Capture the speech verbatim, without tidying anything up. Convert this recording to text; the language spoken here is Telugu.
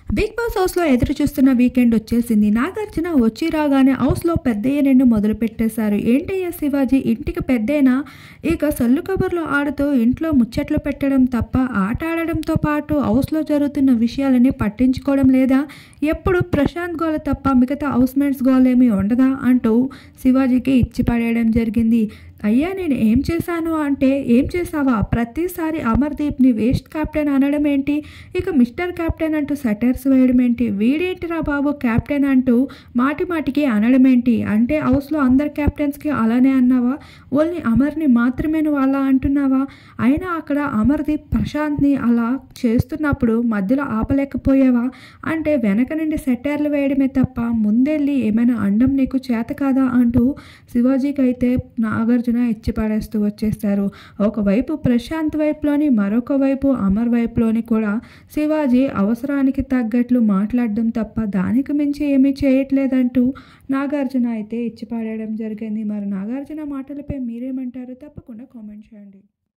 బిగ్ బాస్ హౌస్‌లో ఎదురు చూస్తున్న వీకెండ్ వచ్చేసింది. నాగార్జున వచ్చి రాగానే హౌస్‌లో పెద్దయ్య నిన్ను మొదలుపెట్టేశారు. ఏంటయ్యా శివాజీ ఇంటికి పెద్దేనా? ఇక సొల్లు కబుర్లు ఆడుతూ ఇంట్లో ముచ్చట్లు పెట్టడం తప్ప ఆట ఆడడంతో పాటు హౌస్‌లో జరుగుతున్న విషయాలని పట్టించుకోవడం లేదా? ఎప్పుడు ప్రశాంత్ గోల తప్ప మిగతా హౌస్‌మేట్స్ గోలేమీ ఉండదా? అంటూ శివాజీకి ఇచ్చి పడేయడం జరిగింది. అయ్యా నేను ఏం చేశాను అంటే, ఏం చేసావా? ప్రతిసారి అమర్దీప్‌ని వేస్ట్ కెప్టెన్ అనడం ఏంటి? ఇక మిస్టర్ కెప్టెన్ అంటూ సెటైర్స్ వేయడం ఏంటి? వీడేంటిరా బాబు కెప్టెన్ అంటూ మాటి మాటికి అనడం ఏంటి? అంటే హౌస్‌లో అందరు కెప్టెన్స్‌కి అలానే అన్నావా? ఓన్లీ అమర్‌ని మాత్రమే నువ్వు అలా అంటున్నావా? అయినా అక్కడ అమర్దీప్ ప్రశాంత్‌ని అలా చేస్తున్నప్పుడు మధ్యలో ఆపలేకపోయావా? అంటే వెనక నుండి సెటైర్లు వేయడమే తప్ప ముందెళ్ళి ఏమైనా అనడం నీకు చేత కాదా? అంటూ శివాజీకి అయితే నాగార్జున ఇచ్చి పడేస్తూ వచ్చేస్తారు. ఒకవైపు ప్రశాంత్ వైపులోని, మరొక వైపు అమర్ వైపులోని కూడా శివాజీ అవసరానికి తగ్గట్లు మాట్లాడడం తప్ప దానికి మించి ఏమీ చేయట్లేదంటూ నాగార్జున అయితే ఇచ్చి పడేయడం జరిగింది. మరి నాగార్జున మాటలపై మీరేమంటారు? తప్పకుండా కామెంట్ చేయండి.